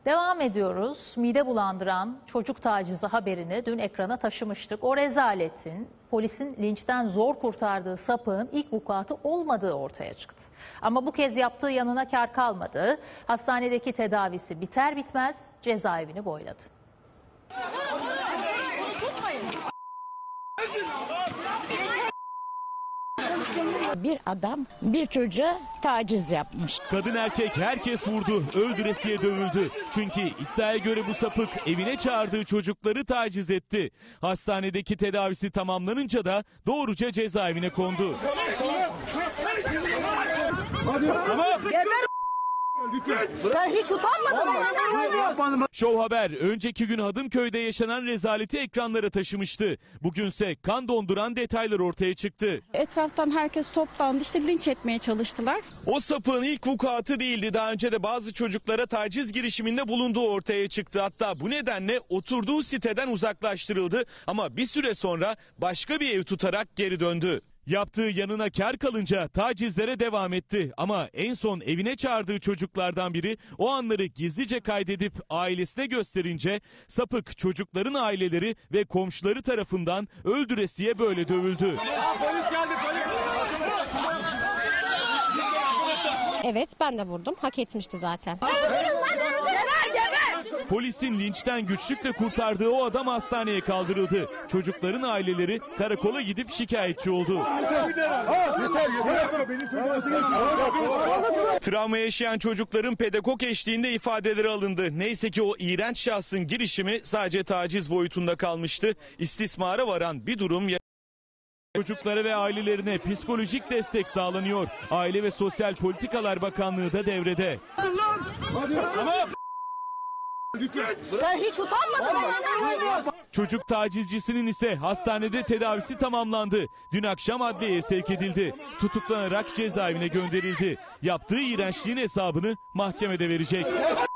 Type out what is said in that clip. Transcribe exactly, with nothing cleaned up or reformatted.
Devam ediyoruz. Mide bulandıran çocuk tacizi haberini dün ekrana taşımıştık. O rezaletin, polisin linçten zor kurtardığı sapığın ilk vukuatı olmadığı ortaya çıktı. Ama bu kez yaptığı yanına kar kalmadı. Hastanedeki tedavisi biter bitmez cezaevini boyladı. Bir adam bir çocuğa taciz yapmış. Kadın erkek herkes vurdu, öldüresiye dövüldü. Çünkü iddiaya göre bu sapık evine çağırdığı çocukları taciz etti. Hastanedeki tedavisi tamamlanınca da doğruca cezaevine kondu. Sen hiç utanmadın mı? Show Haber önceki gün Hadımköy'de yaşanan rezaleti ekranlara taşımıştı. Bugünse kan donduran detaylar ortaya çıktı. Etraftan herkes toplandı, işte linç etmeye çalıştılar. O sapığın ilk vukuatı değildi. Daha önce de bazı çocuklara taciz girişiminde bulunduğu ortaya çıktı. Hatta bu nedenle oturduğu siteden uzaklaştırıldı. Ama bir süre sonra başka bir ev tutarak geri döndü. Yaptığı yanına kar kalınca tacizlere devam etti. Ama en son evine çağırdığı çocuklardan biri o anları gizlice kaydedip ailesine gösterince sapık çocukların aileleri ve komşuları tarafından öldüresiye böyle dövüldü. Evet, ben de vurdum. Hak etmişti zaten. Polisin linçten güçlükle kurtardığı o adam hastaneye kaldırıldı. Çocukların aileleri karakola gidip şikayetçi oldu. Travma yaşayan çocukların pedagog eşliğinde ifadeleri alındı. Neyse ki o iğrenç şahsın girişimi sadece taciz boyutunda kalmıştı. İstismara varan bir durum yaşandı. Çocuklara ve ailelerine psikolojik destek sağlanıyor. Aile ve Sosyal Politikalar Bakanlığı da devrede. Sen hiç utanmadın mı? Çocuk tacizcisinin ise hastanede tedavisi tamamlandı. Dün akşam adliyeye sevk edildi. Tutuklanarak cezaevine gönderildi. Yaptığı iğrençliğin hesabını mahkemede verecek.